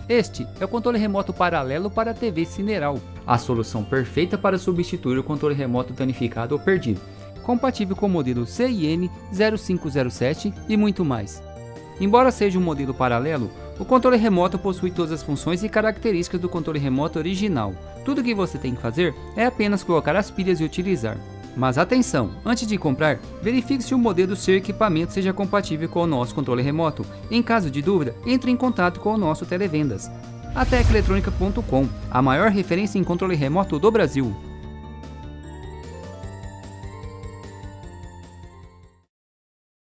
Este é o controle remoto paralelo para a TV Cineral, a solução perfeita para substituir o controle remoto danificado ou perdido, compatível com o modelo CIN 0507 e muito mais. Embora seja um modelo paralelo, o controle remoto possui todas as funções e características do controle remoto original. Tudo o que você tem que fazer é apenas colocar as pilhas e utilizar. Mas atenção, antes de comprar, verifique se o modelo do seu equipamento seja compatível com o nosso controle remoto. Em caso de dúvida, entre em contato com o nosso televendas. A teclaeletronica.com, a maior referência em controle remoto do Brasil.